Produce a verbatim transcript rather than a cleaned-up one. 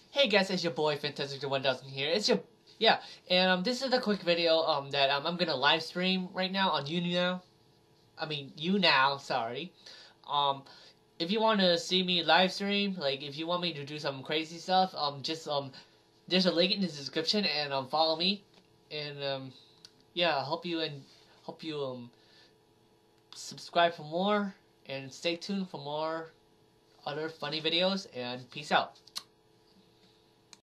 Hey guys, it's your boy Fantastic one thousand here. It's your yeah, and um, this is a quick video um that um, I'm gonna live stream right now on Younow. I mean Younow, sorry. Um, if you want to see me live stream, like if you want me to do some crazy stuff, um, just um, there's a link in the description and um, follow me, and um, yeah, I hope you and hope you um subscribe for more and stay tuned for more other funny videos and peace out.